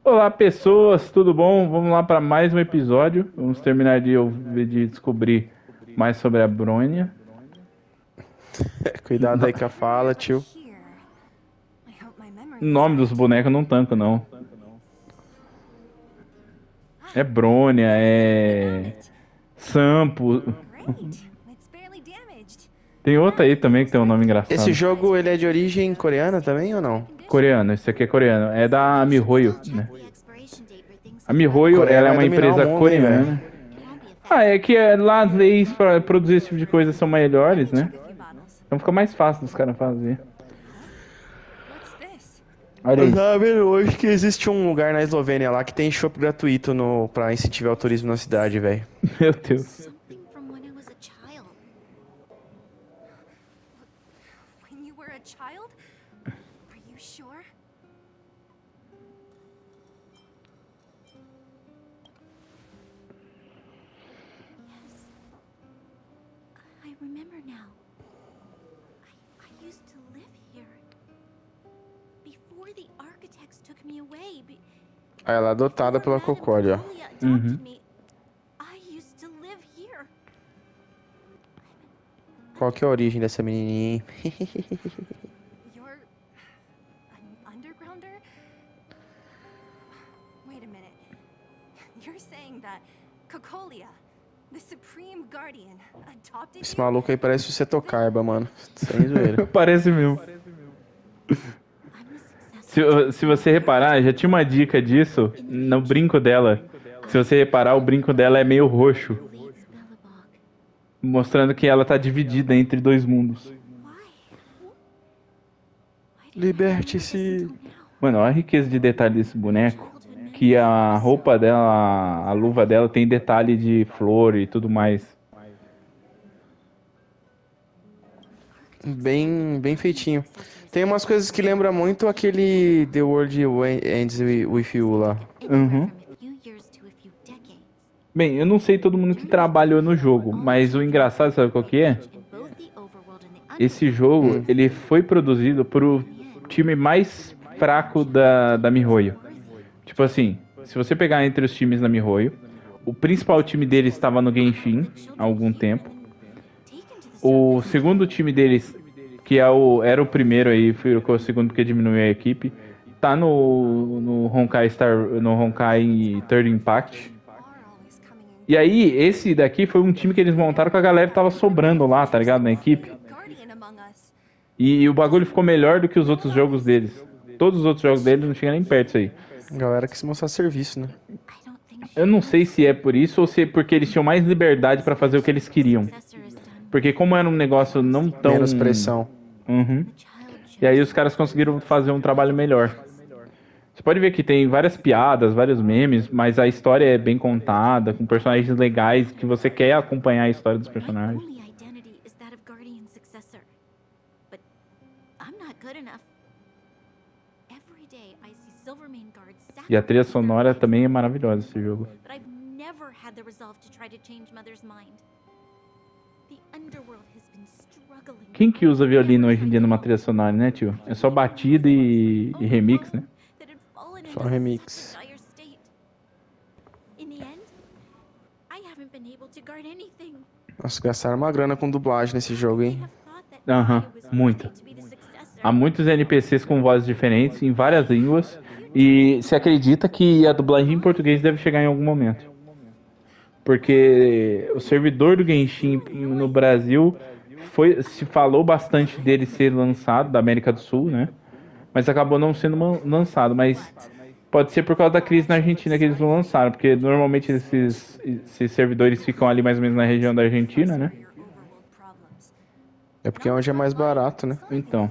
Olá, pessoas, tudo bom? Vamos lá para mais um episódio. Vamos terminar de descobrir mais sobre a Brônia. Cuidado aí com a fala, tio. O nome dos bonecos não tanco, não. É Brônia, é Sampo. Tem outra aí também que tem um nome Esse engraçado. jogo, ele é de origem coreana também ou não? Coreano, esse aqui é coreano. É da MiHoYo, né? A MiHoYo, Coreia ela é vai uma dominar o empresa mundo, hein, velho? coreana. Lá as leis para produzir esse tipo de coisa são melhores, né? Então fica mais fácil dos caras fazer. Olha Eu isso. tava vendo hoje que existe um lugar na Eslovênia lá que tem chopp gratuito pra incentivar o turismo na cidade, velho. Meu Deus. Something from when I was a child. When you were a child? Are you sure? Yes. I remember now. I used to live here. Before the architects took me away. Aí ela é adotada pela Before Cocó ali, ó. Madame Cocolia adopted me, I used to live here. Qual que é a origem dessa menininha, hein? You're an undergrounder? Wait a minute. You're saying that Cocolia, the Supreme Guardian, adopted Esse you? maluco aí parece o Seto Kaiba, mano. Sem zoeira. Parece mesmo. I'm the successor. Se você reparar, já tinha uma dica disso no brinco dela. Se você reparar, o brinco dela é meio roxo, Leads Belobog. mostrando que ela tá dividida entre dois mundos. Why? Liberte-se. Mano, olha a riqueza de detalhe desse boneco. Que a roupa dela, a luva dela tem detalhe de flor e tudo mais. Bem feitinho. Tem umas coisas que lembram muito aquele The World Ends With You lá. Uhum. Bem, eu não sei todo mundo que trabalhou no jogo, mas o engraçado, sabe qual que é? Esse jogo, ele foi produzido por o time mais fraco da MiHoYo. Tipo assim, se você pegar entre os times da MiHoYo, o principal time deles estava no Genshin há algum tempo. O segundo time deles, que era o primeiro aí, ficou o segundo porque diminuiu a equipe, tá no Honkai Third Impact. E aí, esse daqui foi um time que eles montaram com a galera que tava sobrando lá, tá ligado? Na equipe. E o bagulho ficou melhor do que os outros jogos deles. Todos os outros jogos deles não chegam nem perto disso aí. A galera quis mostrar serviço, né? Eu não sei se é por isso ou se é porque eles tinham mais liberdade pra fazer o que eles queriam. Porque como era um negócio não tão... Menos pressão. Uhum. E aí os caras conseguiram fazer um trabalho melhor. Você pode ver que tem várias piadas, vários memes, mas a história é bem contada, com personagens legais, que você quer acompanhar a história dos personagens. E a trilha sonora também é maravilhosa esse jogo. Quem que usa violino hoje em dia numa trilha sonora, né, tio? É só batida e remix, né? Só remix. Nossa, gastaram uma grana com dublagem nesse jogo, hein? Aham, muita. Há muitos NPCs com vozes diferentes em várias línguas e se acredita que a dublagem em português deve chegar em algum momento. Porque o servidor do Genshin no Brasil se falou bastante dele ser lançado, da América do Sul, né? Mas acabou não sendo lançado. Mas pode ser por causa da crise na Argentina que eles não lançaram, porque normalmente esses servidores ficam ali mais ou menos na região da Argentina, né? É porque é onde é mais barato, né? Então.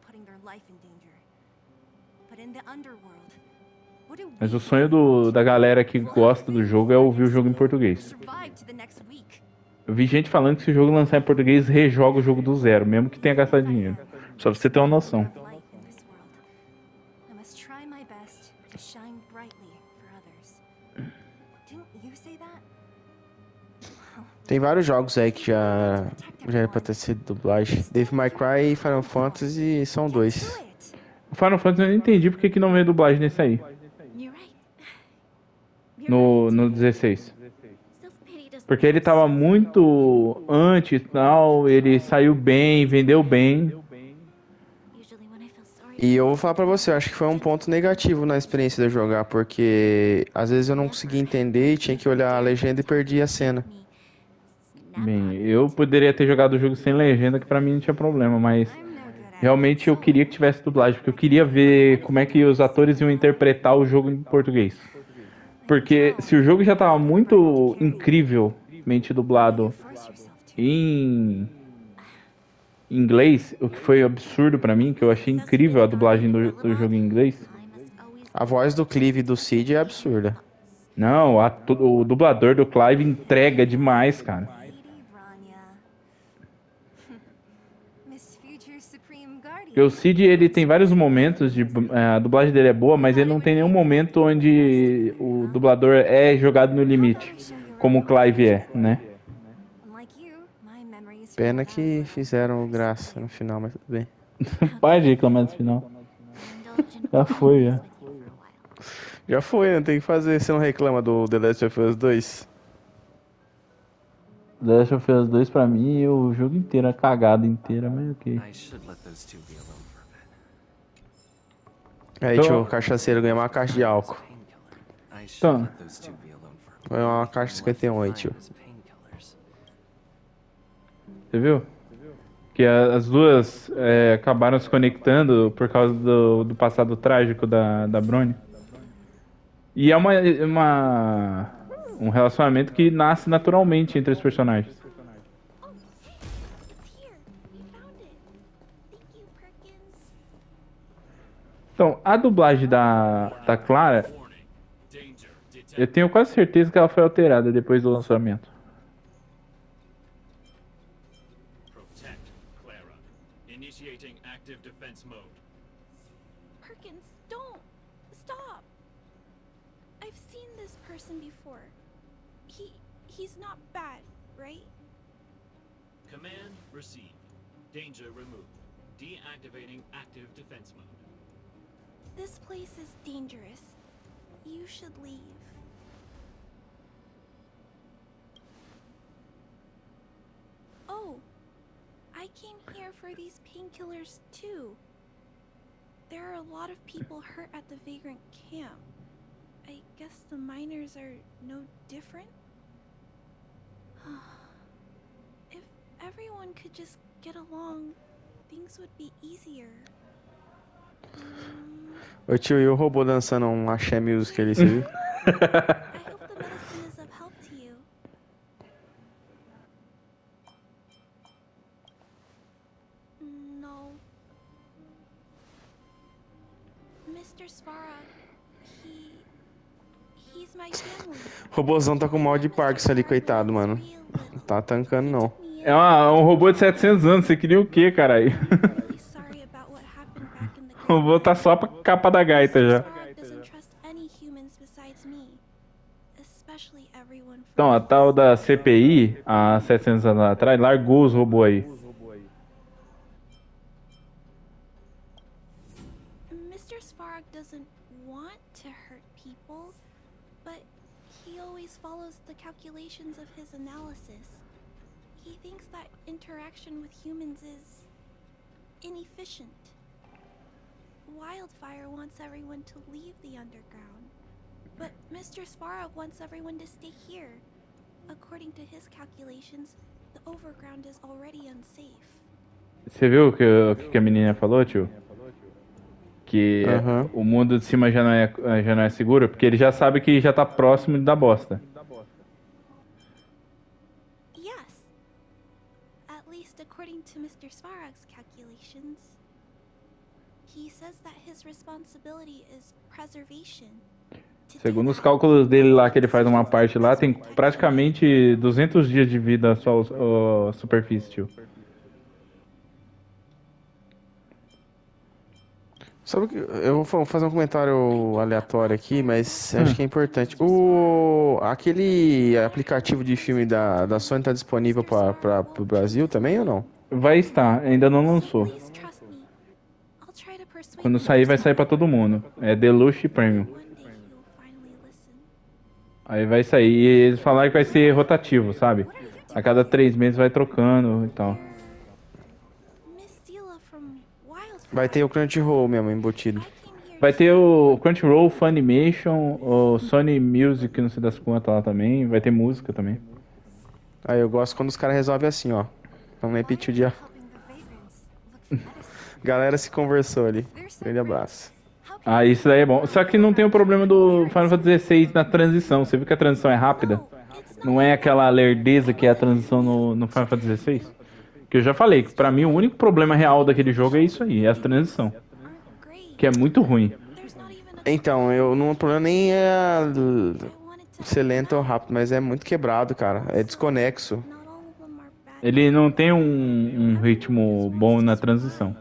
Mas o sonho da galera que gosta do jogo é ouvir o jogo em português. Eu vi gente falando que se o jogo lançar em português, rejoga o jogo do zero, mesmo que tenha gastado dinheiro. Só pra você ter uma noção. Tem vários jogos aí que já era pra ter sido dublagem. Devil May Cry e Final Fantasy são dois. O Final Fantasy eu não entendi porque que não veio dublagem nesse aí. no 16. Porque ele tava muito antes e tal, ele saiu bem, vendeu bem. E eu vou falar pra você, eu acho que foi um ponto negativo na experiência de jogar, porque às vezes eu não conseguia entender e tinha que olhar a legenda e perdia a cena. Bem, eu poderia ter jogado o jogo sem legenda, que pra mim não tinha problema, mas realmente eu queria que tivesse dublagem, porque eu queria ver como é que os atores iam interpretar o jogo em português. Porque se o jogo já tava muito incrivelmente dublado em inglês, o que foi absurdo pra mim, que eu achei incrível a dublagem do jogo em inglês. A voz do Clive e do Cid é absurda. Não, o dublador do Clive entrega demais, cara. Porque o Cid, ele tem vários momentos de... a dublagem dele é boa, mas ele não tem nenhum momento onde o dublador é jogado no limite, como o Clive é, né? Pena que fizeram graça no final, mas tudo bem. Para de reclamar desse final. Já foi, já. Já foi, não tem o que fazer. Você não reclama do The Last of Us 2? The Last of Us 2 pra mim, o jogo inteiro, a cagada inteira, mas ok. Aí, Então- tio, o cachaceiro ganha uma caixa de álcool. Então, Foi uma caixa de 51 aí, tio. você viu? Que as duas acabaram se conectando por causa do passado trágico da Bronnie. E é um relacionamento que nasce naturalmente entre os personagens. Então, a dublagem da Clara, eu tenho quase certeza que ela foi alterada depois do lançamento. Protect Clara. Initiating active defense mode. Perkins, don't! Stop! I've seen this person before. He's not bad, right? Command received. Danger removed. Deactivating active defense mode. This place is dangerous. You should leave. Oh, I came here for these painkillers too. There are a lot of people hurt at the Vagrant camp. I guess the miners are no different? If everyone could just get along, things would be easier. Ô tio, e o robô dançando um axé music ali, você viu? I hope the medicine is of help to you. No. Mr. Svara, he's my family. O robôzão tá com mal de Parkinson ali, coitado, mano. Não tá tancando, não. É um robô de 700 anos, você queria o quê, caralho? Really sorry about what happened back in the O robô tá só pra capa da gaita já. Svara doesn't trust any humans besides me, especially everyone from Então, a tal da CPI, há 700 anos atrás, largou os robôs aí. Mr. Svarog doesn't want to hurt people, but he always follows the calculations of his analysis. He thinks that interaction with humans is inefficient. Wildfire wants everyone to leave the underground, but Mr. Svarog wants everyone to stay here. According to his calculations, the overground is already unsafe. Você viu o que a menina falou, tio? Que Aham. o mundo de cima já não é seguro, porque ele já sabe que já tá próximo da bosta. Yes. At least according to Mr. Svarog's calculations. He says that his responsibility is preservation. To do Segundo os that, cálculos dele lá, que ele faz uma parte lá, tem praticamente 200 dias de vida só a superfície, tio. Sabe o que? Eu vou fazer um comentário aleatório aqui, mas acho que é importante. Aquele aplicativo de filme da Sony tá disponível para o Brasil também ou não? Vai estar, ainda não lançou. please trust me. I'll try to persuade Quando Mr. sair, vai sair pra Svarog. todo mundo. É Deluxe e Premium. One day he will finally listen. Aí vai sair. E eles falaram que vai ser rotativo, sabe? A cada 3 meses vai trocando e tal. Miss Sela from Wildfire. Vai ter o Crunchyroll mesmo embutido. I came here Vai ter o Crunchyroll, Funimation, o Sony Music, não sei das quantas lá também. Vai ter música também. Aí eu gosto quando os caras resolvem assim, ó. Vamos repetir o dia. Helping the vagrants look for medicine. Galera se conversou ali. Grande abraço. How can Ah, isso daí é bom. Só que não tem o problema do Final Fantasy XVI na transição. Você viu que a transição é rápida? Não é aquela lerdeza que é a transição no Final Fantasy XVI? Que eu já falei, que pra mim o único problema real daquele jogo é isso aí, é a transição. aren't great. Que é muito ruim. There's not even a Então, o problema nem é I wanted to ser lento ou rápido, mas é muito quebrado, cara. É desconexo. not all of them are bad. Ele não tem um ritmo bom na transição.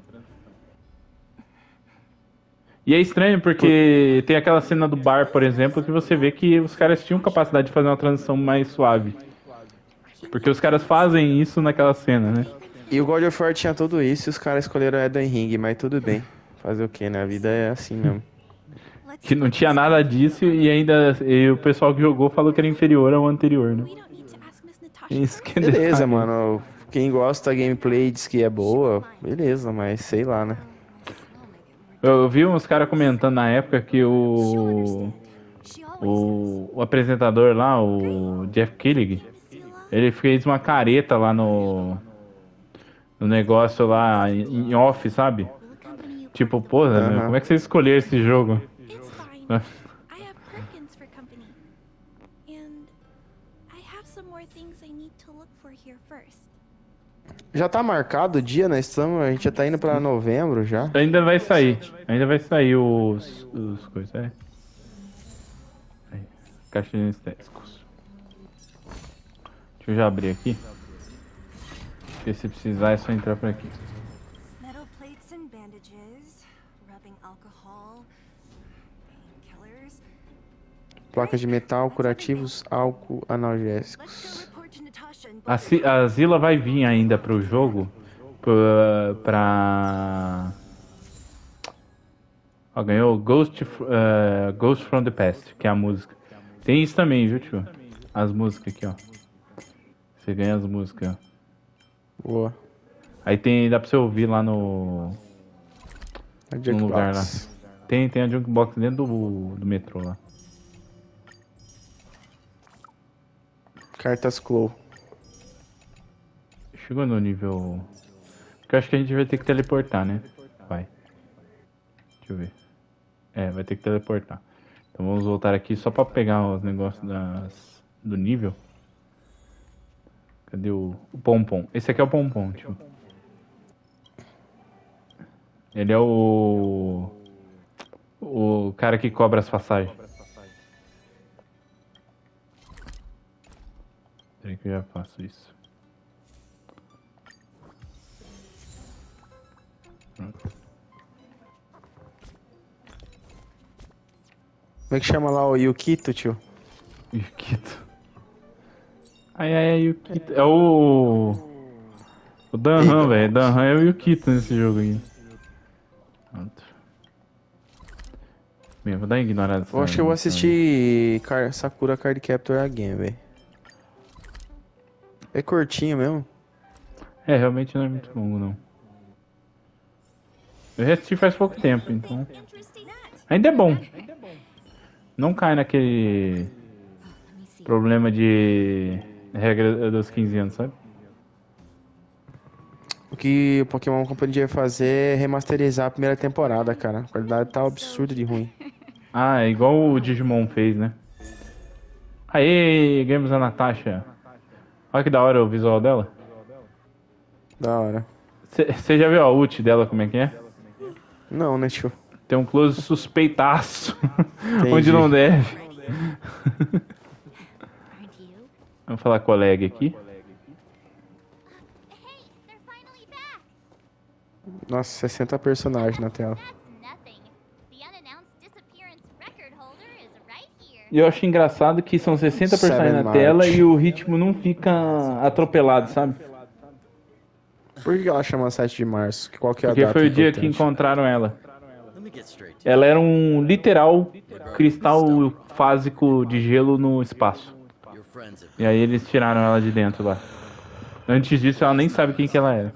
E é estranho porque tem aquela cena do bar, por exemplo, que você vê que os caras tinham capacidade de fazer uma transição mais suave. Porque os caras fazem isso naquela cena, né? E o God of War tinha tudo isso e os caras escolheram Elden Ring, mas tudo bem. Fazer o que, né? A vida é assim mesmo. let's Que não tinha nada disso e o pessoal que jogou falou que era inferior ao anterior, né? We don't need to ask Miss Natasha. Isso que é Beleza, detalhe. mano. Quem gosta da gameplay diz que é boa, beleza, mas sei lá, né? Eu vi uns caras comentando na época que She always o apresentador lá, o Jeff Killig, ele fez uma careta lá no negócio lá em off, sabe? Tipo, pô, meu, Aham. como é que você escolheu esse jogo? It's fine. Né? I have Perkins for company. And I have some more things I need to look for here first. Já tá marcado o dia, nós estamos, a gente já tá indo pra novembro já. Ainda vai sair os coisas, é. Aí, caixinhos estéticos. Deixa eu já abrir aqui. Porque se precisar é só entrar por aqui. metal plates and bandages, rubbing alcohol, painkillers. Placas de metal, curativos, álcool, Let's go analgésicos. report to Natasha and A Zilla vai vir ainda pro jogo pra... Ó, ganhou Ghost from the Past, que é a música. Tem isso também, viu, tio? As músicas aqui, ó. Você ganha as músicas, ó. Boa. Aí dá pra você ouvir lá no A lugar Jukebox. Tem a Jukebox dentro do metrô lá. Cartas Claw. Chegou no nível... Que eu acho que a gente vai ter que teleportar, né? Vai. Deixa eu ver. É, vai ter que teleportar. Então vamos voltar aqui só pra pegar os negócios do nível. Cadê o Pompom? Esse aqui é o Pompom, tio. Ele é o cara que cobra as passagens. Peraí que eu já faço isso. Pronto. Como é que chama lá o Yukito, tio? Yukito. Ai, Yukito. É o Danhan, velho. Danhan é o Yukito nesse jogo aí. Pronto. Bem, vou dar uma ignorada. Eu acho que eu vou assistir Sakura Card Captor Again, velho. É curtinho mesmo. É, realmente não é muito longo, não. Eu já assisti faz pouco tempo, então... Ainda é bom. Não cai naquele problema de regra dos 15 anos, sabe? O que o Pokémon Company vai fazer é remasterizar a primeira temporada, cara. A qualidade tá absurda de ruim. Ah, é igual o Digimon fez, né? Aê, ganhamos a Natasha. Olha que da hora o visual dela. Da hora. Você já viu a ult dela, como é que é? Não, né, tio? Tem um close suspeitaço. Entendi. Onde não deve. Aren't you? Vamos falar com a lag aqui. Hey, they're finally back. Nossa, 60 personagens na tela. That's nothing. The unannounced disappearance record holder is right here. E eu acho engraçado que são 60 personagens na Seven tela March. e o ritmo não fica atropelado, sabe? Por que ela chama 7 de março? Qual que é a Porque data foi o dia que importante? encontraram ela. Ela era um literal cristal fásico de gelo no espaço. E aí eles tiraram ela de dentro lá. Antes disso, ela nem sabe quem que ela era.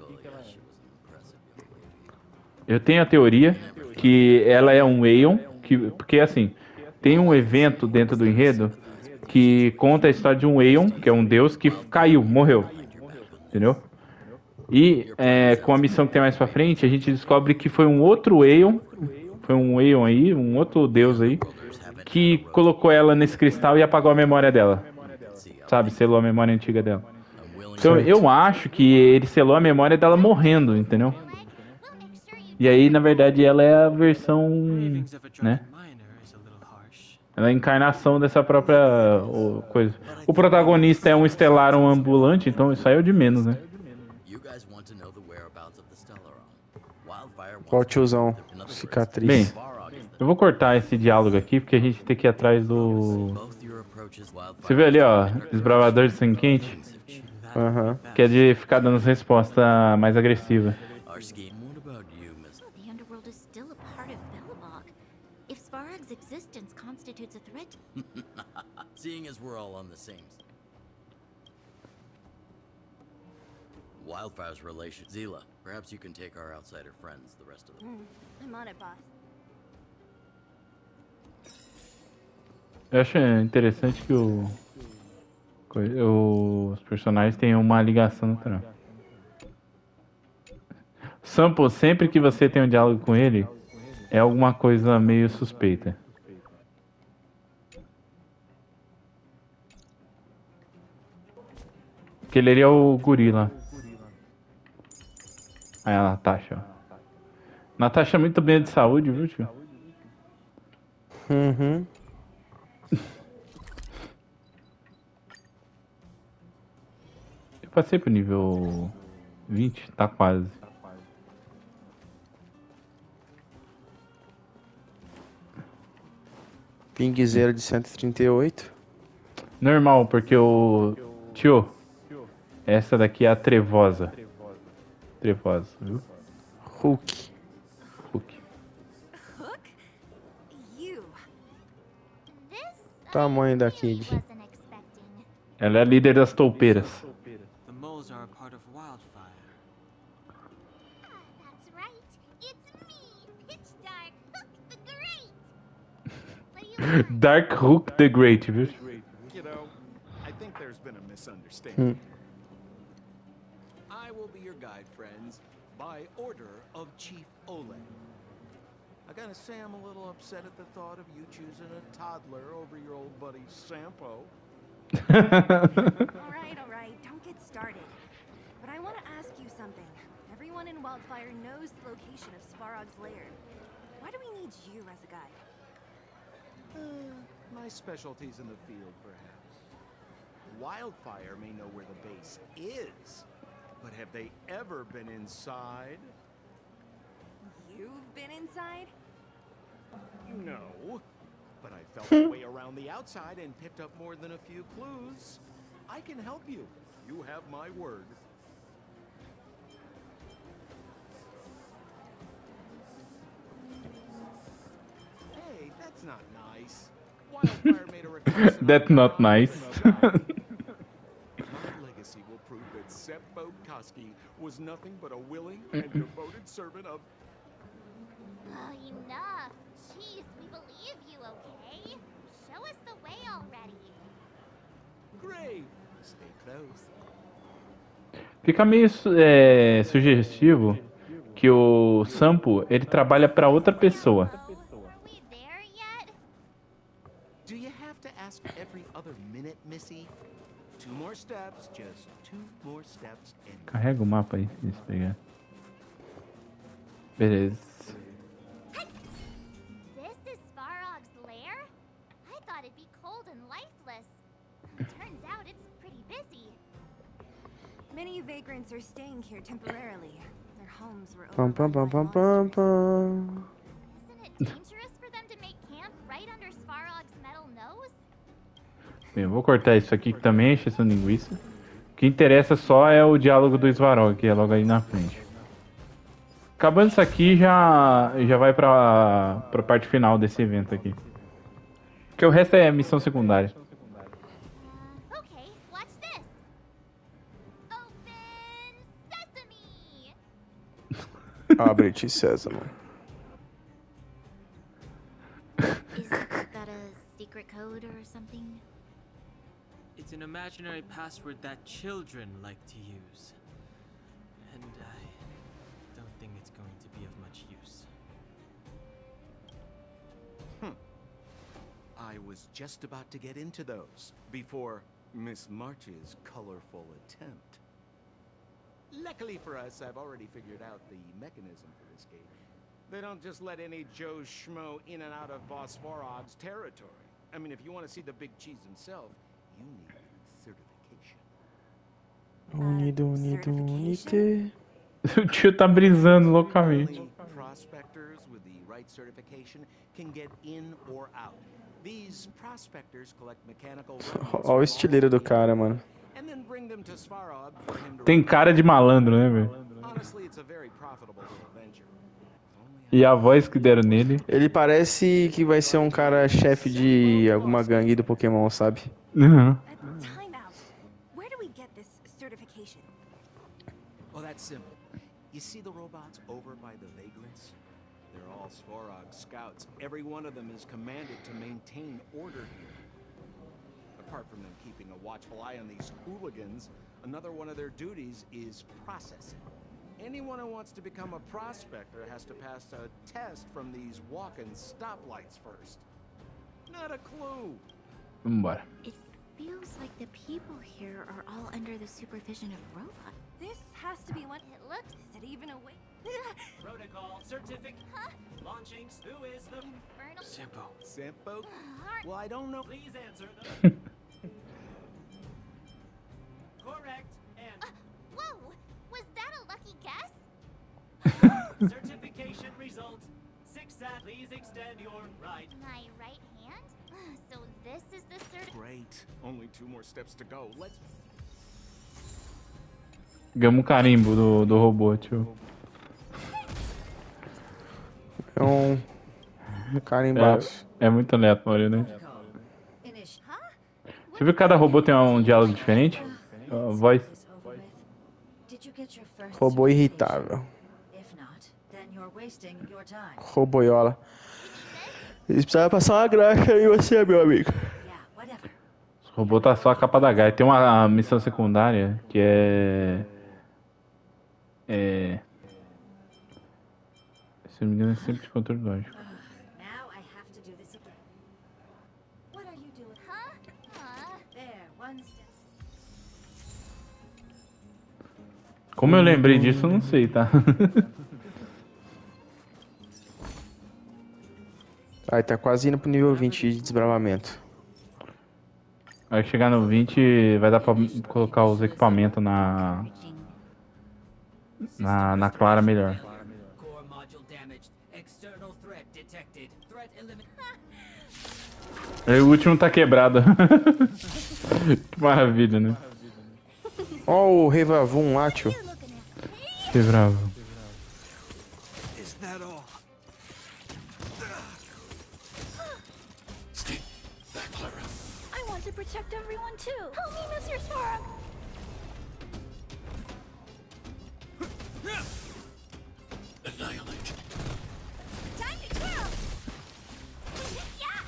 Eu tenho a teoria que ela é um Aeon, porque assim, tem um evento dentro do enredo que conta a história de um Aeon, que é um deus que caiu, morreu. Entendeu? E com a missão que tem mais pra frente, a gente descobre que foi um outro Aeon, foi um Aeon aí, um outro deus aí, que colocou ela nesse cristal e apagou a memória dela. Sabe, selou a memória antiga dela. Então eu acho que ele selou a memória dela morrendo, entendeu? E aí, na verdade, ela é a versão, né? Ela é a encarnação dessa própria coisa. O protagonista é um Stellaron ambulante, então isso aí é o de menos, né? Qual tiozão? Cicatriz. Bem, eu vou cortar esse diálogo aqui, porque a gente tem que ir atrás do... Você viu ali, ó, desbravador de sangue quente? Aham. Que é de ficar dando resposta mais agressiva. The underworld is still a part of Belobog. If Svarog's existence constitutes a threat, Seeing as we're all on the same. Wildfire's relation. Zila, perhaps you can take our outsider friends the rest of the I'm on it, boss. Eu acho interessante que os personagens têm uma ligação natural. Sampo, sempre que você tem um diálogo com ele, é alguma coisa meio suspeita. Aquele ali é o gorila. Aí a Natasha, ó. Natasha é muito bem de saúde, viu, tio? Uhum. Eu passei pro nível 20, tá quase. Ping zero de 138. Normal, porque o... Tio, essa daqui é a trevosa. Trevosa, viu? Hulk. Hulk. Hook? You. this Tamanho da I really Kid. wasn't expecting. Ela é a líder das toupeiras. The moles are a part of Wildfire. That's right. It's me, Pitch Dark Hook the Great. What do you want? Dark Hook the Great, viu? Kiddo, I think there's been a misunderstanding. I will be your guide, friends, by order of Chief Oleg. I gotta say I'm a little upset at the thought of you choosing a toddler over your old buddy Sampo. All right, don't get started. But I want to ask you something. Everyone in Wildfire knows the location of Svarog's lair. Why do we need you as a guide? My specialty's in the field, perhaps. Wildfire may know where the base is, but have they ever been inside? You've been inside? No, but I felt my way around the outside and picked up more than a few clues. I can help you. You have my word. Hey, that's not nice. Wildfire made a request. and That's I- not nice. My legacy will prove that Sepp Bodkoski was nothing but a willing and devoted servant of... Oh, enough. Jeez, we believe you, okay? Show us the way already. Great. Stay close. Fica meio sugestivo que o Sampo, ele trabalha pra outra pessoa. Oh, are we there yet? Do you have to ask every other minute, Missy? 2 more steps, just 2 more steps, and... Carrega o mapa aí, se pegar. Beleza. This is Svarog's lair? I thought it'd be cold and lifeless. Turns out it's pretty busy. Many vagrants are staying here temporarily. Their homes were Pam pam pam overrun by pam pam monsters. pam. Isn't it dangerous for them to make camp right under Svarog's metal nose? Bem, eu vou cortar isso aqui que também enche essa linguiça. O que interessa só é o diálogo do Svarog, que é logo aí na frente. Acabando isso aqui, já vai pra parte final desse evento aqui. Porque o resto é missão secundária. Okay, watch this. Open sesame. Abre-te, Sésamo. Is that a secret code or something? It's an imaginary password that children like to use. And I don't think it's going to be of much use. I was just about to get into those before Miss March's colorful attempt. Luckily for us, I've already figured out the mechanism for this gate. They don't just let any Joe Schmo in and out of Boss Varog's territory. I mean, if you want to see the big cheese himself, you need certification. Unite. O tio tá brisando loucamente. Only prospectors with the right certification can get in or out. These prospectors collect mechanical Olha o estileiro do cara, mano. and then bring them to Svarog for him to Tem cara de malandro, né, velho? Honestly, it's a very profitable little venture. E a voz que deram nele. Ele parece que vai ser um cara chefe de alguma gangue do Pokémon, sabe? Uhum. Time out. Where do we get this certification? Oh, that's simple. You see the robots over by the vagrants? They're all Svarog scouts. Every one of them is commanded to maintain order here. Apart from them keeping a watchful eye on these hooligans, another one of their duties is processing. Anyone who wants to become a prospector has to pass a test from these walk-in stoplights first. Not a clue. Vambora. It feels like the people here are all under the supervision of robots. This has to be one. It looks Is it even a way? Protocol certificate. Launching. Who is the infernal. Sampo. Sampo? Well, I don't know. Please answer the correct and Whoa! Was that a lucky guess? certification results. 6 sat. Please extend your right. My right hand? So this is the Great. Only 2 more steps to go. Let's. Ganhamos um carimbo do robô, tio. É um cara embaixo. É muito aleatório, né? Você viu que cada robô tem um diálogo diferente? A voz. Robô irritável. Roboiola. Eles precisavam passar uma graxa em você, meu amigo. O robô tá só a capa da Gaia. Tem uma missão secundária que se não me engano, é sempre de controle lógico. Como eu lembrei disso, eu não sei, tá? Aí tá quase indo pro nível 20 de desbravamento. Vai chegar no 20, vai dar pra colocar os equipamentos na Clara melhor. Core module damaged. External threat detected. Threat eliminated. Aí o último tá quebrado. Que maravilha, né? Ó o Revavum lá, tio. Quebrava. Is that all? I want to protect everyone too. Help me, Mr. Svarog. Annihilate. time to twirl! Yeah!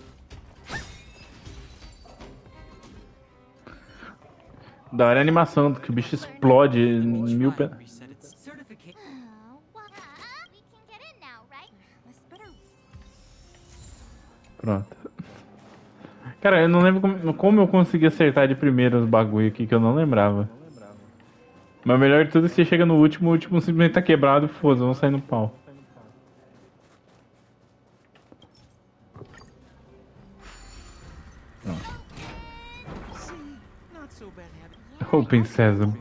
Da hora a animação, que o bicho explode em mil pedaços. Reset its certificate. We can get in now, right? This better. Pronto. Cara, eu não lembro como eu consegui acertar de primeira os bagulho aqui, que eu não lembrava. Mas o melhor de tudo é que você chega no último, o último simplesmente tá quebrado e foda-se, vão sair no pau. Open Sesame.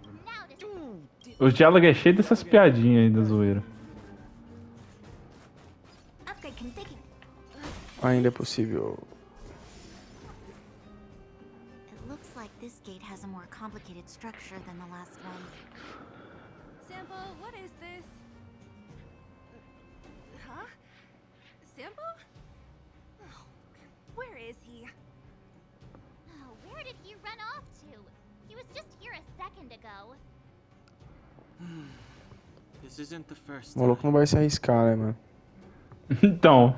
Os diálogos é cheio dessas piadinhas aí da zoeira. Upgrade configured. Ainda é possível. It looks like this gate has a more complicated structure than the last one. Sample, what is this? run off to? He was just here a second ago. This isn't the first O maluco não vai se arriscar, né, mano? Então.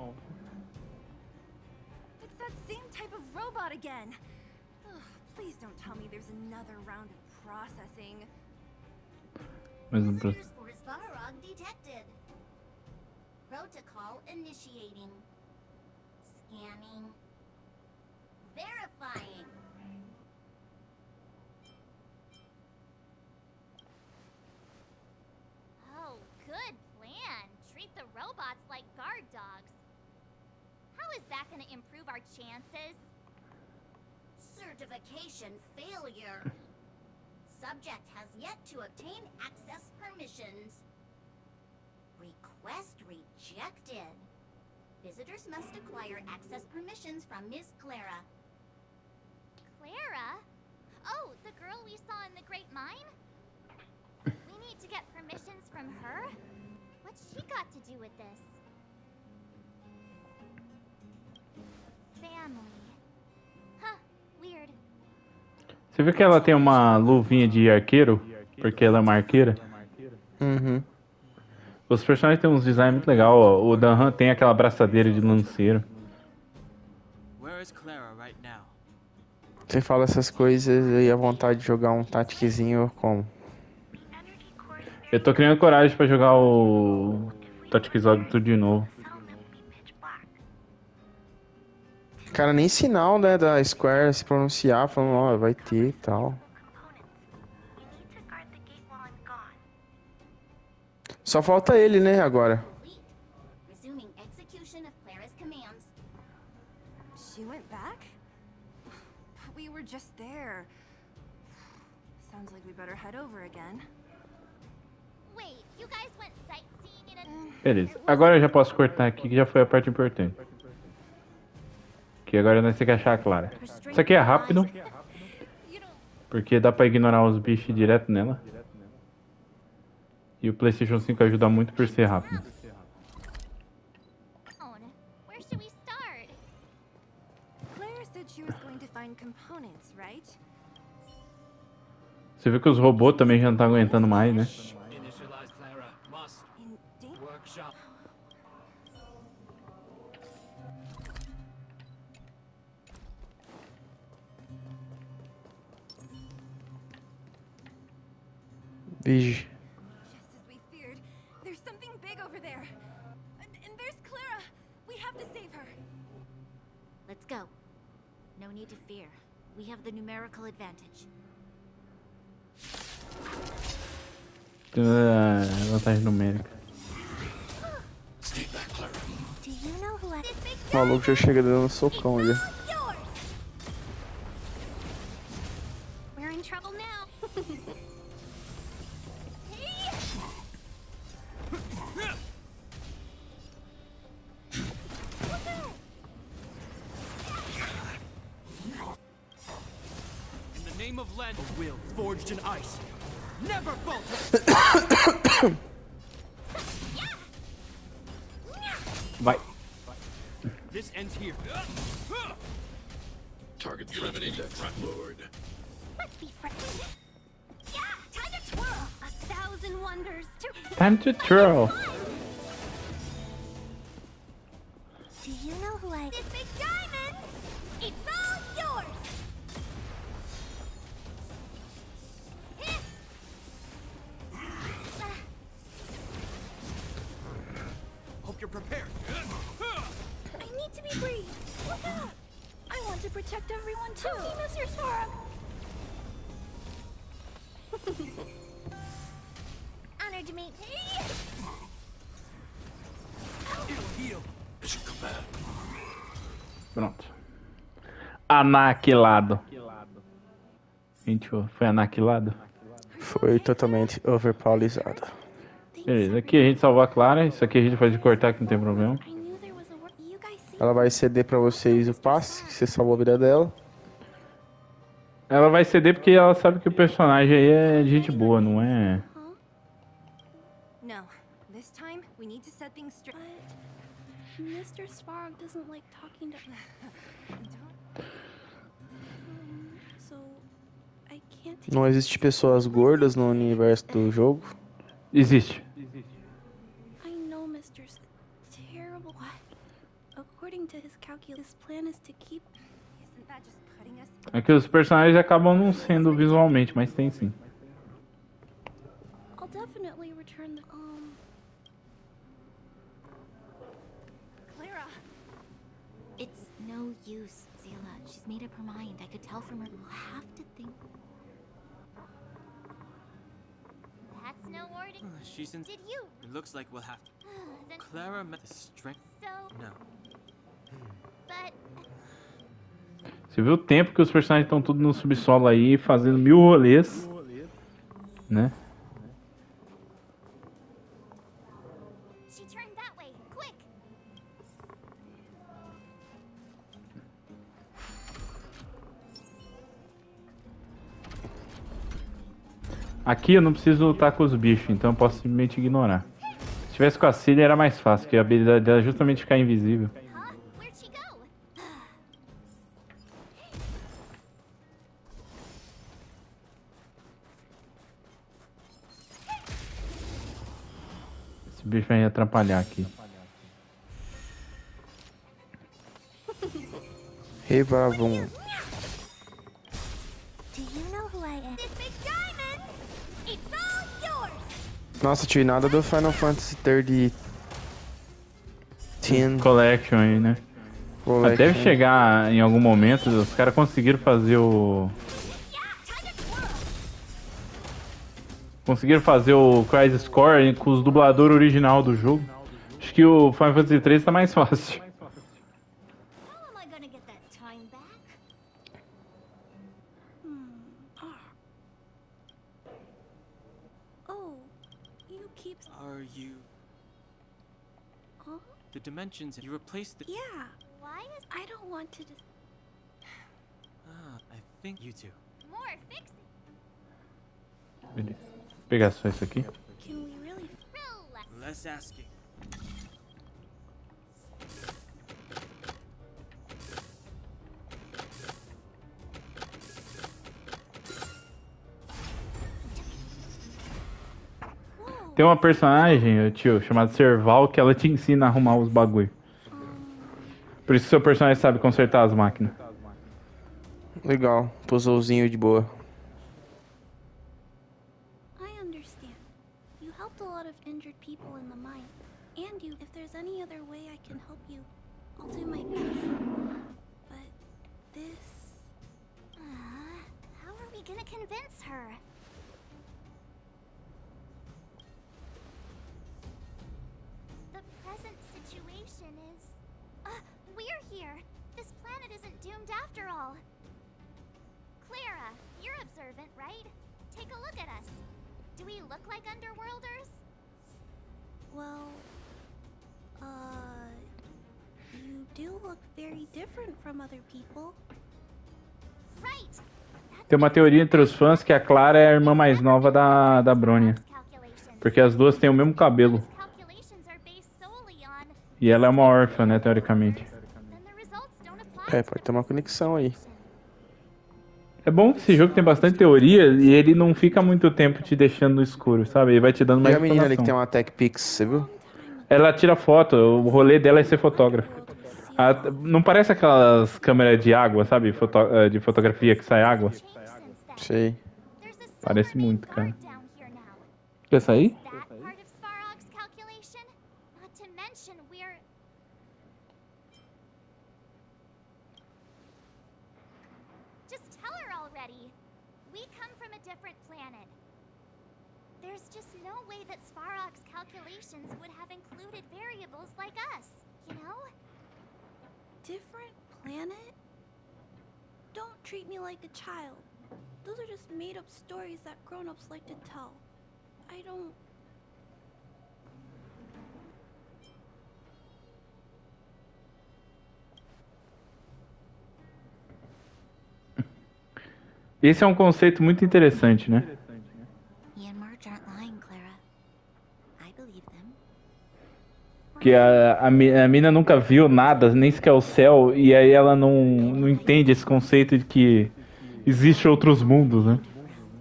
It's that same type of robot again. Ugh, please don't tell me there's another round of processing. Visitors for Svarog detected. Protocol initiating. Scanning. Verifying. Oh, good plan. Treat the robots like guard dogs. How is that going to improve our chances? Certification failure. Subject has yet to obtain access permissions. Request rejected. Visitors must acquire access permissions from Ms. Clara. Clara? Oh, the girl we saw in the Great Mine? We need to get permissions from her? What's she got to do with this? Family. Huh, weird. Você viu que ela tem uma luvinha de arqueiro? Porque ela é uma arqueira? Uhum. Os personagens têm uns designs muito legais. O Danhan tem aquela braçadeira de lanceiro. Where is Clara right now? Você fala essas coisas e a vontade de jogar um Tacticzinho como? Eu tô criando coragem pra jogar o Tactics Ogre tudo de novo. Cara, nem sinal, né, da Square se pronunciar, falando, ó, vai ter e tal. Só falta ele, né, agora. Resuming execution of Clara's commands. She went back? We were just there. Sounds like we better head over again. Wait, you guys went sightseeing in a... Beleza. Agora eu já posso cortar aqui, que já foi a parte importante. Que agora nós temos que achar a Clara. Isso aqui é rápido. Porque dá pra ignorar os bichos direto nela. E o PlayStation 5 ajuda muito por ser rápido. Where should we start? Claire said she was going to find components, right? Você viu que os robôs também já não estão aguentando mais, né? Initialize Clara. Must. Workshop. Vigi. Just as we feared, there's something big over there. And there's Clara. We have to save her. Let's go. No need to fear. We have the numerical advantage. Vantagem numérica. Do you know who I... O maluco já chega dando um socão ali. We're in trouble now. In the name of Len, a will forged in ice. Never falter. Vai. This ends here. Target eliminated, front lord. Let's be friends. Yeah, time to twirl. 1,000 wonders. Time to twirl. Do you know who I... This big diamond! It's all yours! Hope you're prepared. I need to be brave. Look out! I want to protect everyone too. Help me, Mr. Svarog. Honored to meet... It'll heal. As you command. Pronto. Anaquilado. Gente, foi anaquilado? Foi totalmente overpowerizado. Beleza, aqui a gente salvou a Clara. Isso aqui a gente pode cortar que não tem problema. Ela vai ceder pra vocês o passe, que você salvou a vida dela. Ela vai ceder porque ela sabe que o personagem aí é gente boa, não é? No, this time we need to set things straight. Mr. Svarog doesn't like talking to... So Não existe pessoas gordas no universo do jogo? Existe. I know Mr. Terrible. What? According to his calculus, his plan is to keep. Isn't that just putting us? É que os personagens acabam não sendo visualmente, mas tem sim. I'll definitely return the. Clara. It's no use, Zila. She's made up her mind. I could tell from her. We'll have to think. That's no wording. She's in. Did you? It looks like we'll have to. Then Clara met the strength. so, No. but Você viu o tempo que os personagens estão tudo no subsolo aí, fazendo 1000 rolês, né? she turned that way. Quick. Aqui eu não preciso lutar com os bichos, então eu posso simplesmente ignorar. Se tivesse com a Cillia era mais fácil, porque a habilidade dela é justamente ficar invisível. Huh? Where'd she go? Esse bicho vai atrapalhar aqui. Rei Vavum. Do you know who I am? This big diamond. It's all yours. Nossa, tive nada do Final Fantasy 30 Collection aí, né? Collection. Deve chegar em algum momento, os caras conseguiram fazer o... Conseguiram fazer o Crisis Core com os dubladores original do jogo. Acho que o Final Fantasy 3 tá mais fácil. How am I gonna get that time back? Oh, you keep. Are you? Huh? The dimensions. You replaced the. Yeah. Why is I don't want to. Ah, I think you two. more fixing? Beleza. Vou pegar só isso aqui. Can we really? Relax. Less asking. Tem uma personagem, tio, chamada Serval, que ela te ensina a arrumar os bagulho. Por isso que seu personagem sabe consertar as máquinas. Legal, puzzlezinho de boa. I understand. You helped a lot of injured people in the mine. And you, if there's any other way I can help you, I'll do my best. But this. How are we gonna convince her? The present situation is... we're here. This planet isn't doomed after all. Clara, you're observant, right? Take a look at us. Do we look like Underworlders? Well. You do look very different from other people. Right! Tem uma teoria entre os fãs que a Clara é a irmã mais nova da Bronya. Porque as duas têm o mesmo cabelo. Calculations are based solely on... E ela é uma órfã, né, teoricamente. Then the results don't apply É, to pode the ter uma conexão aí. É bom que esse jogo tem bastante teoria e ele não fica muito tempo te deixando no escuro, sabe? Ele vai te dando E mais a menina ali que tem informação. uma Tech Pix, você viu? Ela tira foto, o rolê dela é ser fotógrafa. Não parece aquelas câmeras de água, sabe? De fotografia que sai água? Sei. There's a Parece silver muito, cara. guard down here now. Quer sair? That part of Svarog's calculation? Not to mention we're... Just tell her already. We come from a different planet. There's just no way that Svarog's calculations would have included variables like us, you know? Different planet? Don't treat me like a child. Those are just made up stories that grown ups like to tell. I don't. Esse é um conceito muito interessante, né? He and Marge aren't lying, Clara. I believe them. Que a mina nunca viu nada, nem sequer o céu, e aí ela não entende esse conceito de que existe outros mundos, né?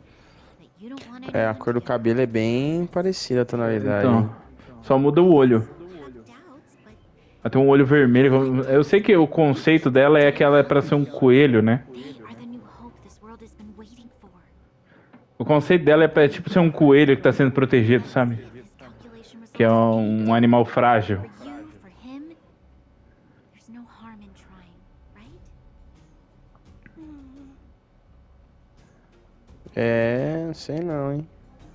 É, a cor do cabelo é bem parecida a tonalidade. Então, só muda o olho. Ela tem um olho vermelho. Eu sei que o conceito dela é que ela é pra ser um coelho, né? O conceito dela é pra tipo ser um coelho que tá sendo protegido, sabe? Que é um animal frágil. É, sei não, hein.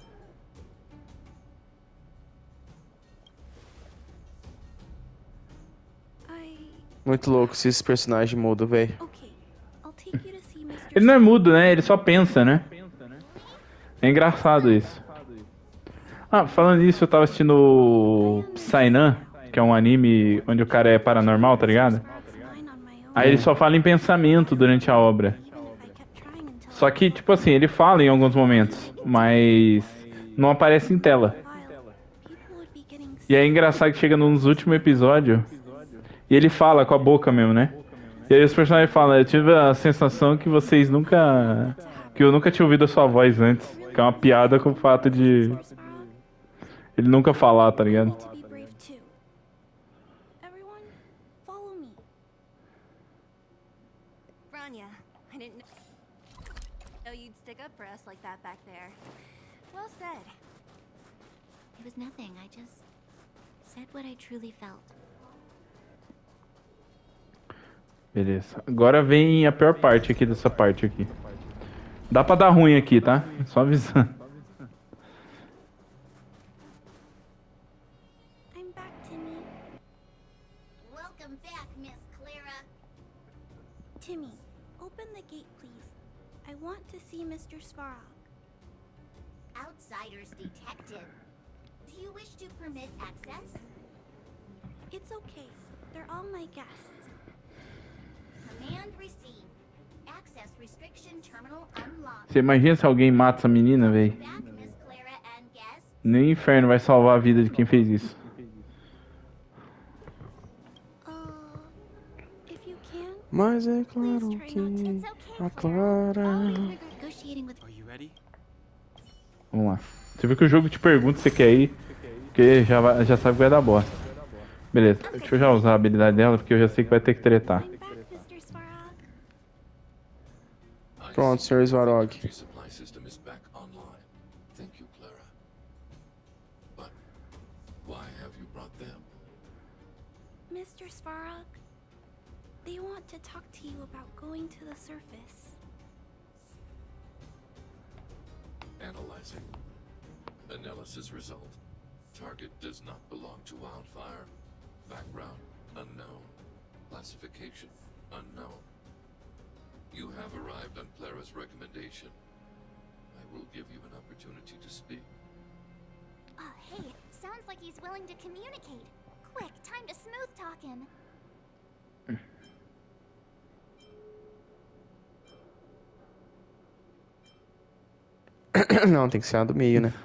Muito louco se esse personagem muda, velho. Ele não é mudo, né? Ele só pensa, né? É engraçado isso. Ah, falando nisso, eu tava assistindo o Psy-Nan, que é um anime onde o cara é paranormal, tá ligado? Aí ele só fala em pensamento durante a obra. Só que, tipo assim, ele fala em alguns momentos, mas não aparece em tela. E é engraçado que chega nos últimos episódios e ele fala com a boca mesmo, né? E aí os personagens falam, eu tive a sensação que vocês nunca... que eu nunca tinha ouvido a sua voz antes. Que é uma piada com o fato de ele nunca falar, tá ligado? Rania, I didn't know you'd stick up for us like that back there. Well said. It was nothing. I just said what I truly felt. Beleza. Agora vem a pior parte aqui dessa parte aqui. Dá pra dar ruim aqui, tá? Só avisando. I'm back, Timmy. Welcome back, Miss Clara. Timmy, open the gate, please. I want to see Mr. Svarog. Outsiders detective. Do you wish to permit access? It's okay. They're all my guests. Command received. Access restriction terminal unlocked. Você imagina se alguém mata essa menina, velho? Nem o inferno vai salvar a vida de quem fez isso. Mas é claro que a Clara... Vamos lá. Você viu que o jogo te pergunta se você quer ir, porque já sabe que vai dar bosta. Beleza, deixa eu já usar a habilidade dela, porque eu já sei que vai ter que tretar. Pronto, Sr. Svarog. Supply system is back online. Thank you, Clara. But why have you brought them? Mr. Svarog, they want to talk to you about going to the surface. Analyzing. Analysis result. Target does not belong to Wildfire. Background unknown. Classification unknown. You have arrived on Clara's recommendation. I will give you an opportunity to speak. Oh, hey, sounds like he's willing to communicate. Quick, time to smooth talk him. Não, tem que ser a do meio, né?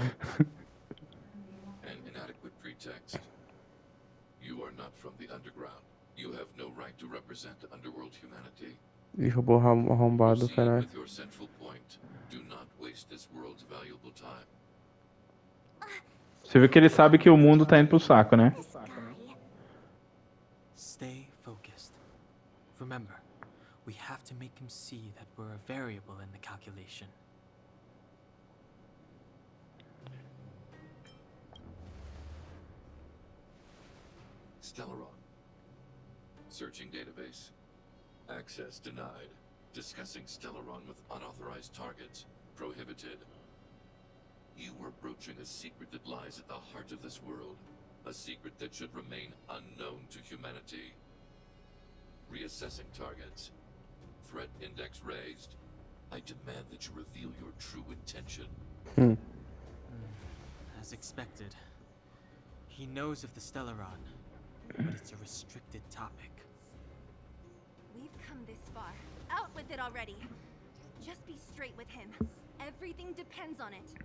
An inadequate pretext. You are not from the underground. You have no right to represent underworld humanity. Ih, roubou arrombado, caralho. With your central point. Do not waste this world's valuable time. Você viu que ele sabe que o mundo tá indo pro saco, né? Stay focused. Remember, we have to make him see that we're a variable in the calculation. Stellaron. Searching database. Access denied. Discussing Stellaron with unauthorized targets. Prohibited. You are broaching a secret that lies at the heart of this world. A secret that should remain unknown to humanity. Reassessing targets. Threat index raised. I demand that you reveal your true intention. As expected. He knows of the Stellaron, but it's a restricted topic. We've come this far. Out with it already. Just be straight with him. Everything depends on it.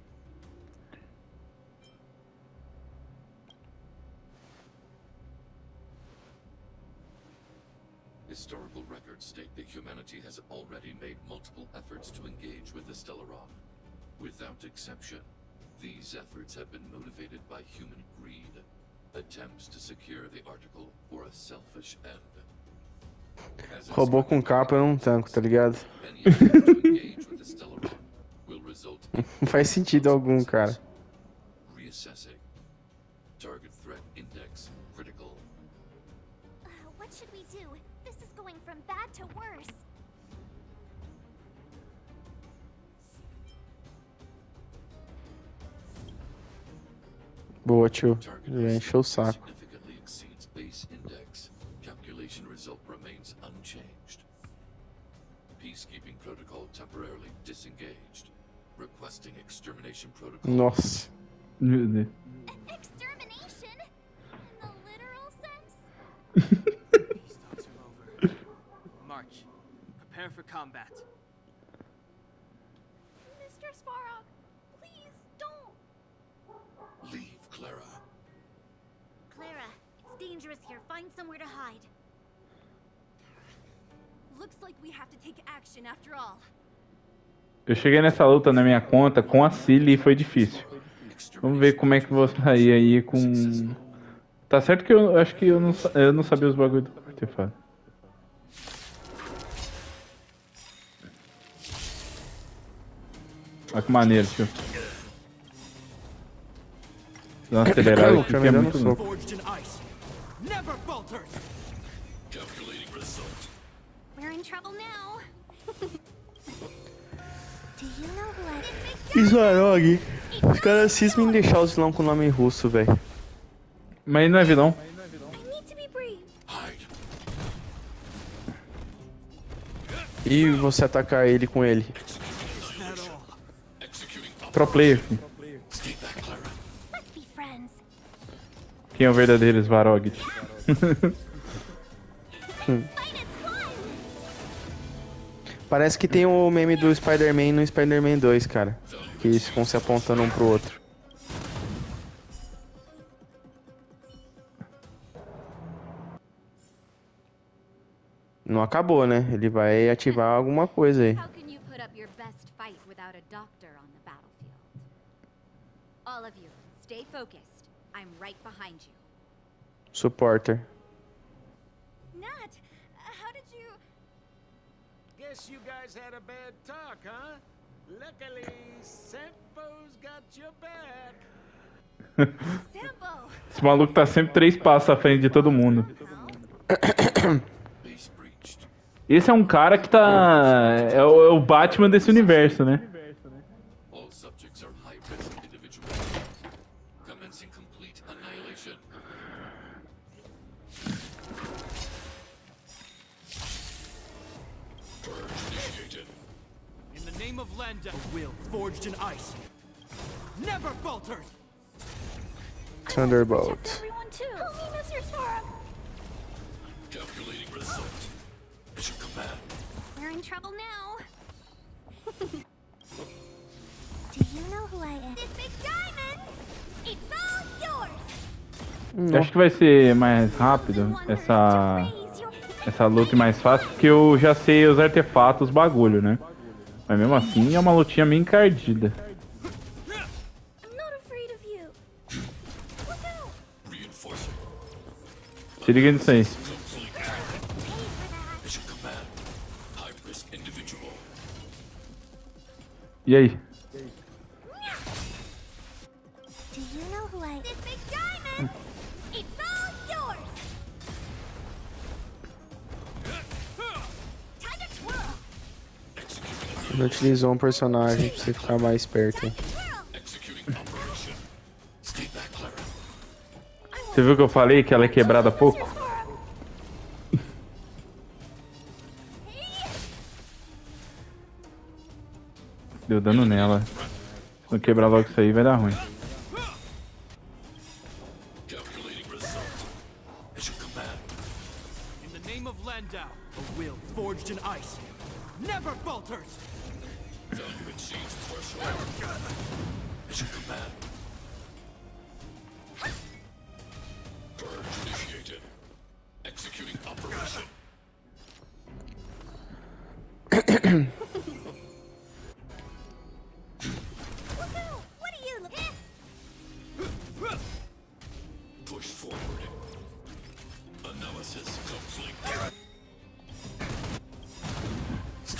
Historical records state that humanity has already made multiple efforts to engage with the Stellaron. Without exception, these efforts have been motivated by human greed, attempts to secure the article for a selfish end. As Robô com capa eu não tanco, tá ligado? any attempt to engage with the Stellaron will result in Não faz sentido algum, cara. reassessing. Target threat index critical. What should we do? This is going from bad to worse. Boa, tio. Target Já encheu o saco. significantly exceeds base index. Calculation result remains unchanged. Peacekeeping protocol temporarily disengaged. Requesting extermination protocol. Nossa. Meu Deus. Extermination? In the literal sense? These thoughts are over. March. Prepare for combat. Mr. Svarog, please don't. Leave, Clara. Clara, it's dangerous here. Find somewhere to hide. Looks like we have to take action after all. Eu cheguei nessa luta na minha conta com a Cilly e foi difícil. Vamos ver como é que eu vou sair aí com... Tá certo que eu acho que eu não sabia os bagulho do artefato. Olha que maneiro, tio. Dá uma acelerada aqui que é muito louco. Forged in ice. Never faltered. Calculating result. We're in trouble now. Do you know who I... Svarog. Os caras cismam em deixar os vilão com nome russo, velho. Mas não é vilão. I need to be brave. Hide. E você atacar ele com ele. Executing Pro player, filho. Stay back, Clara. Let's be friends. Quem é o verdadeiro Svarog? Fight is fun! Parece que tem o meme do Spider-Man no Spider-Man 2, cara. Que eles ficam se apontando um pro outro. Não acabou, né? Ele vai ativar alguma coisa aí. How can you put up your best fight without a doctor on the battlefield? All of you, stay focused. I'm right behind you. Supporter. Nat, how did you... Guess you guys had a bad talk, huh? Luckily, Sempo's got your back. Sampo! Esse maluco tá sempre 3 passos à frente de todo mundo. Base breached. Esse é um cara que tá... É o Batman desse universo, né? All subjects are high-risk individuals. Commencing complete annihilation. Purge initiated. In the name of Lenda, a will forged in ice. Never faltered. Thunderbolt. Everyone too. Help me, Mr. Svarog. Calculating result. Mission command. We're in trouble now. Do you know who I am? This big diamond! It's all yours! Eu acho que vai ser mais rápido essa luta e mais fácil, porque eu já sei os artefatos, os bagulho, né? Mas mesmo assim é uma lutinha meio encardida. I'm not afraid of you. Look out. Reinforcing. Se liga nisso aí. Mission command. High-risk individual. E aí? Do you know who I am? This big diamond! It's all yours! Time to twirl! Ele utilizou um personagem pra você ficar mais perto. Executing operation. Stay back, Clara. Você viu que eu falei que ela é quebrada há pouco? Deu dano nela. Se não quebrar logo isso aí vai dar ruim. Calculating result. Mission command. In the name of Landau, a will forged in ice. Never faltered. Value exceeds threshold. Mission command. Purge initiated. Executing operation.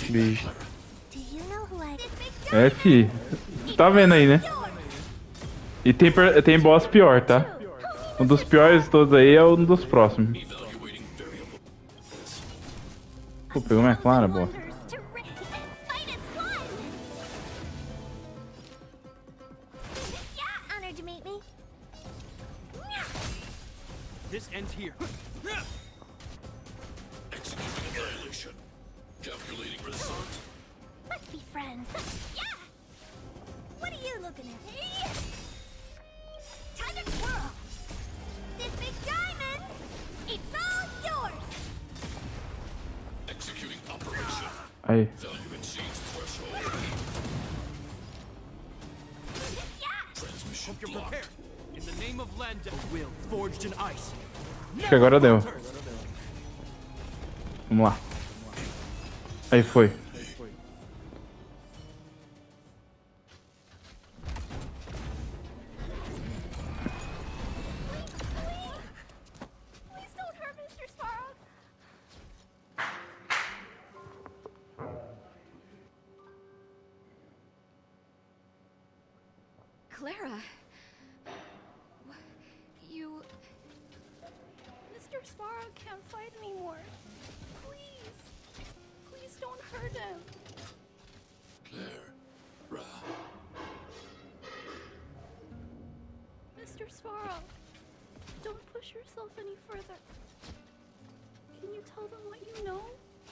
Bicho. Do you know who I... É, fi. Tá vendo aí, né? E tem boss pior, tá? Um dos piores de todos aí é um dos próximos. Pô, pegou minha Clara, bosta. Honored to meet me. This ends here. Executing annihilation. Calculating result. Let's be friends. Yeah! What are you looking at? Time to twirl! This big diamond, it's all yours! Executing operation. Aí. Value exceeds threshold. Transmission Hope you're blocked. prepared. In the name of Land, a will forged in ice. Acho que agora deu. Vamos lá. Aí foi. Please don't hurt Mr. Sparrow! Clara. You... Mr. Sparrow can't fight anymore. Please. Please don't hurt him. Claire. Ra. Mr. Sparrow, don't push yourself any further. Can you tell them what you know?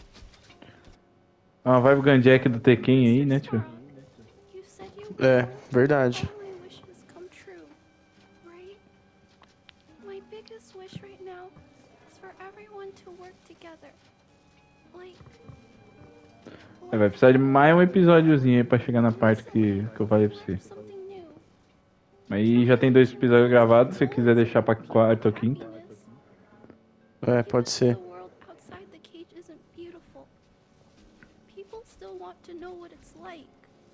Ah, vai o Gunjack do Tekken aí, né, tio? You said you É, verdade. all my wishes come true, right? My biggest wish right now is for everyone to work together. Like... Vai precisar de mais um episódiozinho aí pra chegar na parte que eu falei pra você. something new. Aí já tem 2 episódios gravados, se você quiser deixar pra quarta ou quinta. É, pode ser. The world outside the cage isn't beautiful. People still want to know what it's like.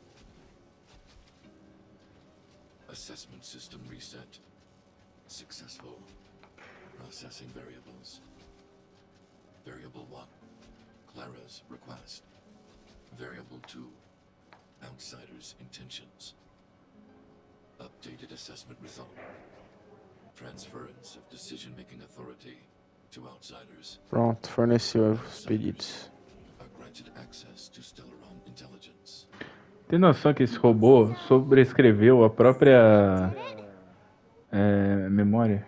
Assessment system reset. Successful. Processing variables. Variable 1. Clara's request. Variable 2. Outsider's intentions. Updated assessment result. Transference of decision-making authority to outsiders. Pronto, forneceu os pedidos. Are granted access to Stellaron intelligence. Tem noção que esse robô sobrescreveu a própria memória?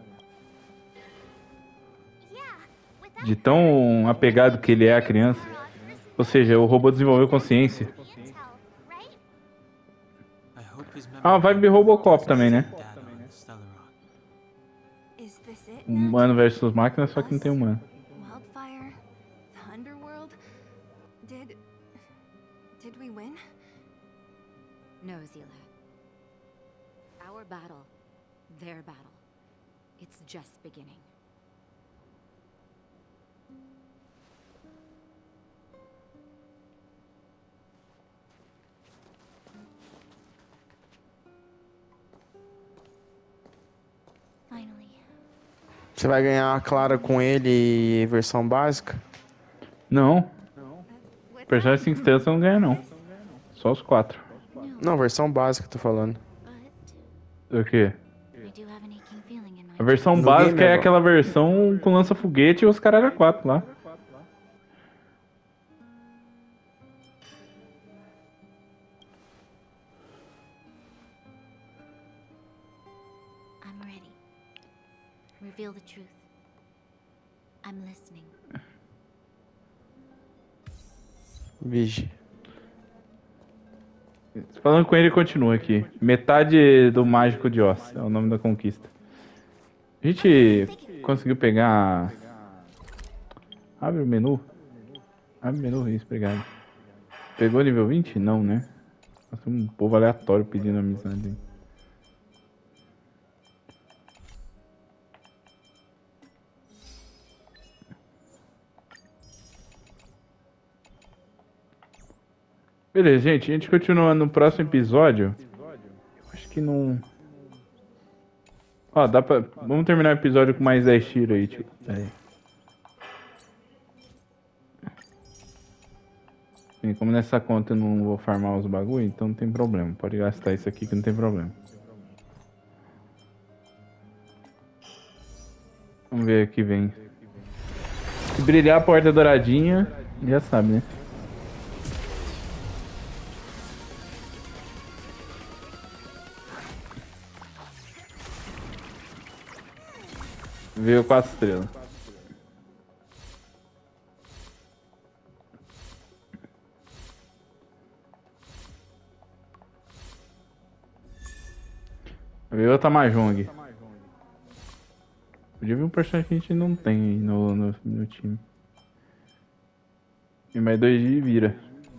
De tão apegado que ele é à criança. Ou seja, o robô desenvolveu consciência. Ah, vai ver Robocop também, né? Is this it? Humano versus máquina, só que não tem humano. Wildfire? The Underworld? Did we win? No, Zila. Our battle, their battle. It's just beginning. Finally. Você vai ganhar a Clara com ele versão básica? Não. Personagem 5 estrelas você não ganha, não. Só os 4. Não, versão básica, tô falando. O quê? I do have an aching feeling in my A versão No básica game é agora. aquela versão com lança-foguete e os caralho 4 lá. I'm ready. Reveal the truth. I'm listening. Vigi. Falando com ele, continua aqui. Metade do Mágico de Oz é o nome da conquista. A gente conseguiu pegar... Abre o menu. Abre o menu, isso, obrigado. Pegou nível 20? Não, né? Nós temos um povo aleatório pedindo amizade. Beleza, gente. A gente continua no próximo episódio. Eu acho que não... Ó, dá pra... Vamos terminar o episódio com mais 10 tiros aí, tio. Aí. E como nessa conta eu não vou farmar os bagulho, então não tem problema. Pode gastar isso aqui que não tem problema. Vamos ver o que vem. Se brilhar a porta douradinha, já sabe, né? Veio 4 estrelas. Veio outra Mahjong. Podia vir um personagem que a gente não tem aí no time. E mais 2 de vira.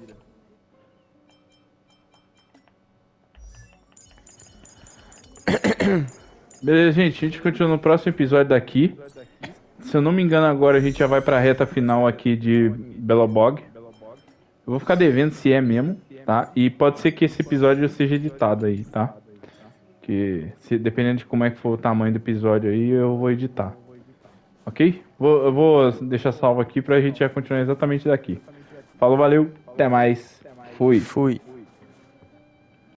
Beleza, gente. A gente continua no próximo episódio daqui. Se eu não me engano, agora a gente já vai pra reta final aqui de Belobog. Eu vou ficar devendo se é mesmo, tá? E pode ser que esse episódio seja editado aí, tá? Que dependendo de como é que for o tamanho do episódio aí, eu vou editar. Ok? Eu vou deixar salvo aqui pra gente já continuar exatamente daqui. Falou, valeu, até mais. Fui.